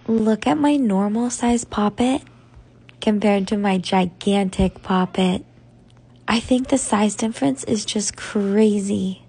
Look at my normal size poppet compared to my gigantic poppet. I think the size difference is just crazy.